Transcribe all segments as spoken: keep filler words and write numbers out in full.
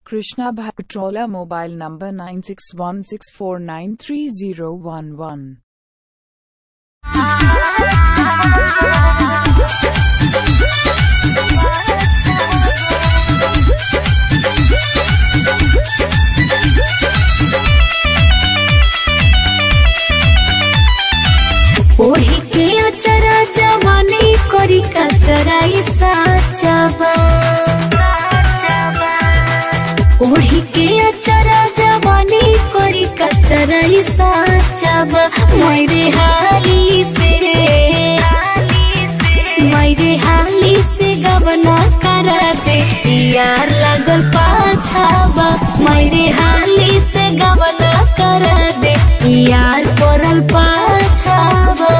Krishna Bhatrola, mobile number nine six one six four nine three zero one one. ओढ़ी के अचरा जवानी करी कचराई साचबा ओढ़ी के अचरा जवानी करी कचराई साचबा मेरे हाली से मेरे हाली से गवना करा दे यार लगल पाछाबा मेरे हाली से गवना करा दे यार परल पाछाबा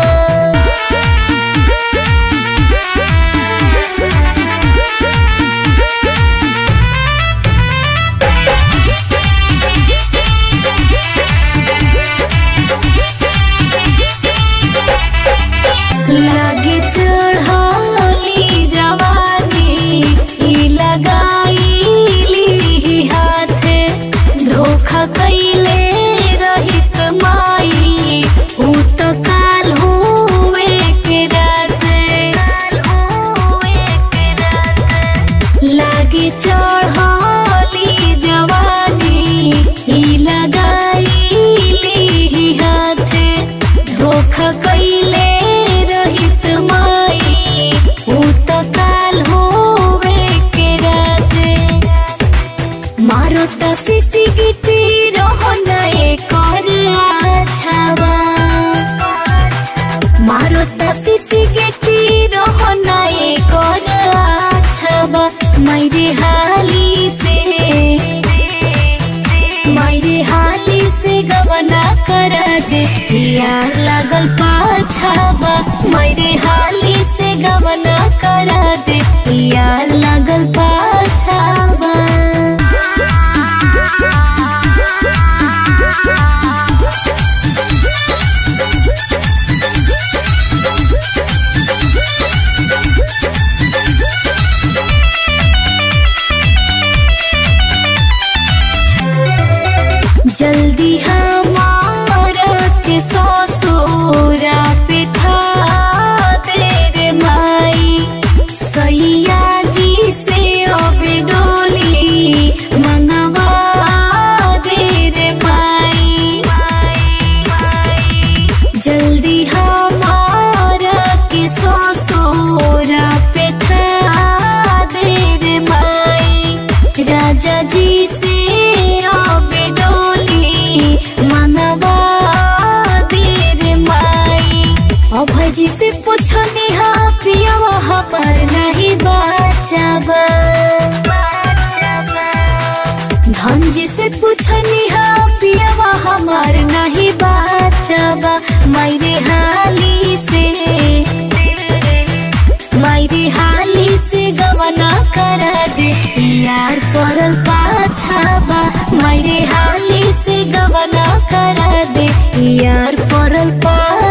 लागे चढ़ाली जवानी ई लगाईली हाथे धोखा कैले रहित माई ऊ तो काल हुए के राते लागे चढ़ाली जवानी ई लगाईली हाथे धोखा कैले मारो त सिटी गिटी रहना एक और आछाबा मारो त सिटी गिटी रहना एक और आछाबा मेरे हाली से मेरे हाली से गवना करा दे यार लगल पाछाबा मेरे हाली से गवना करा दे यार लगल पाछाबा जल्दी हमारा के ससुरा पिठा दे रे माई सैया जी से अब डोली मंगवा दे रे माई जल्दी हमारा के ससुरा पिठा दे रे माई राजा जी से अब अभय जी से पूछनी हाँ पिया वहाँ पर नहीं बचाबा धन जी से पूछनी हाँ पिया वहाँ पर नहीं बचाबा मेरे हाली से मेरे हाली से गवना करा दे यार परल पाछाबा मेरे हाली से गवना करा दे यार परल पा